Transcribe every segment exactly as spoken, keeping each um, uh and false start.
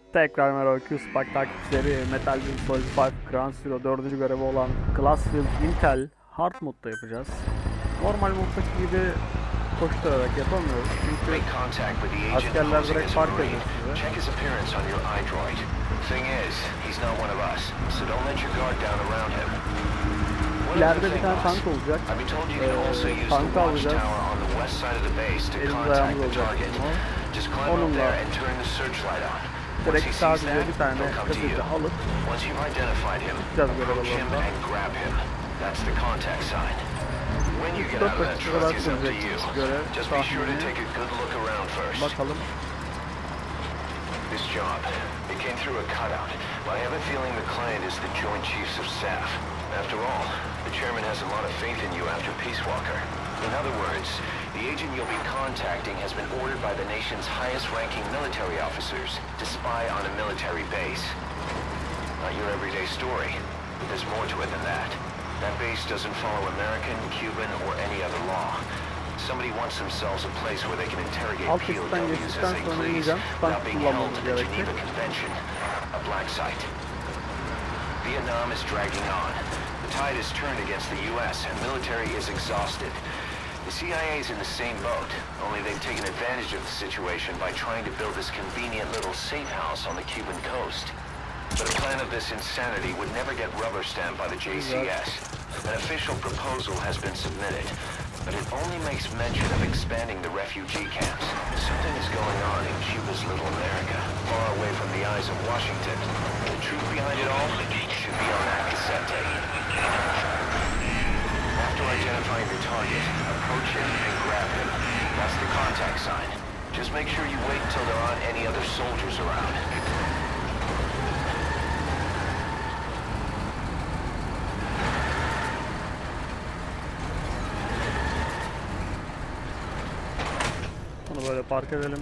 Tekrar merhaba Q-Spark takipçileri. Metal Gear Solid beş Ground Zero dördüncü görevi olan Glassfield Intel Hard modda yapacağız. Normal moddaki gibi koşturarak yapamıyoruz çünkü askerler direkt fark ediyor size. İleride bir tane tank olacak. Ee, tankı alacağız. Elimiz ayağımız olacak. Onunla direkt sadece bir tane kaseti alıp gideceğiz görev alanında. üç dört dakika kadar sürecek görev tahmini. Bakalım. This job, it came through a cutout, but I have a feeling the client is the Joint Chiefs of Staff. After all, the chairman has a lot of faith in you after Peace Walker. In other words, the agent you'll be contacting has been ordered by the nation's highest-ranking military officers to spy on a military base. Not your everyday story, but there's more to it than that. That base doesn't follow American, Cuban, or any other law. Somebody wants themselves a place where they can interrogate P O Ws as they please without being held to the Geneva Convention, a black site. Vietnam is dragging on. The tide has turned against the U S and military is exhausted. The C I A is in the same boat, only they've taken advantage of the situation by trying to build this convenient little safe house on the Cuban coast. But a plan of this insanity would never get rubber stamped by the J C S. An official proposal has been submitted, but it only makes mention of expanding the refugee camps. Something is going on in Cuba's little America, far away from the eyes of Washington. The truth behind it all should be on that cassette. After identifying the target, approach him and grab him. That's the contact sign. Just make sure you wait until there aren't any other soldiers around. Bunu böyle park edelim.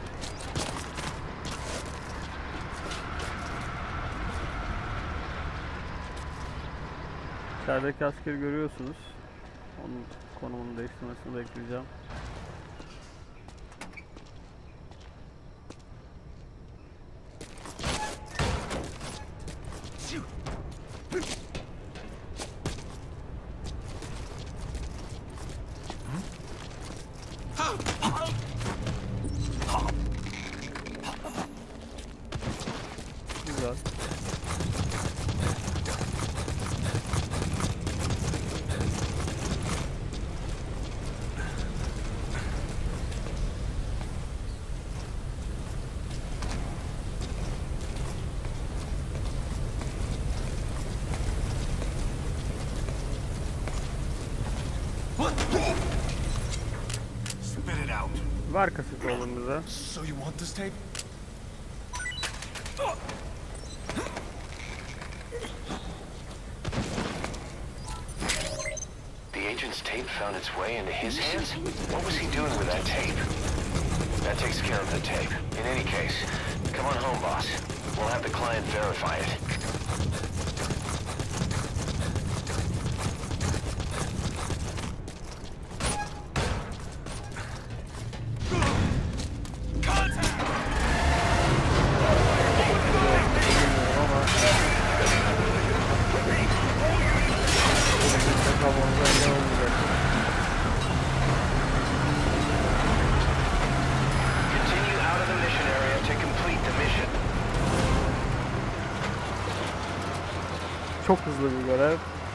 İçerideki askeri görüyorsunuz. Onun konumunu değiştirmesini bekleyeceğim. Güzel. Spit it out. Ver kaseti oğlum bize. So you want this tape? The agent's tape found its way into his hands? What was he doing with that tape? That takes care of the tape. In any case, come on home, boss. We'll have the client verify it. Çok hızlı bir görev.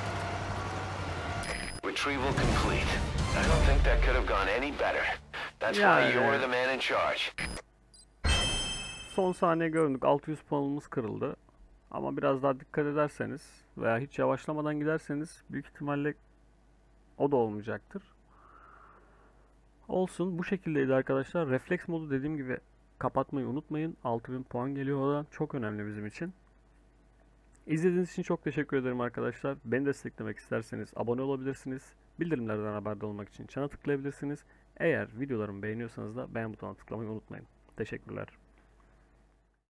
Retrieval complete. I don't think that could have gone any better. That's why you're the man in charge. Son saniye göründük. altı yüz puanımız kırıldı. Ama biraz daha dikkat ederseniz veya hiç yavaşlamadan giderseniz büyük ihtimalle o da olmayacaktır. Olsun. Bu şekildeydi arkadaşlar. Refleks modu dediğim gibi kapatmayı unutmayın. altı bin puan geliyor oradan. Çok önemli bizim için. İzlediğiniz için çok teşekkür ederim arkadaşlar. Beni desteklemek isterseniz abone olabilirsiniz. Bildirimlerden haberdar olmak için çana tıklayabilirsiniz. Eğer videolarımı beğeniyorsanız da beğen butonuna tıklamayı unutmayın. Teşekkürler.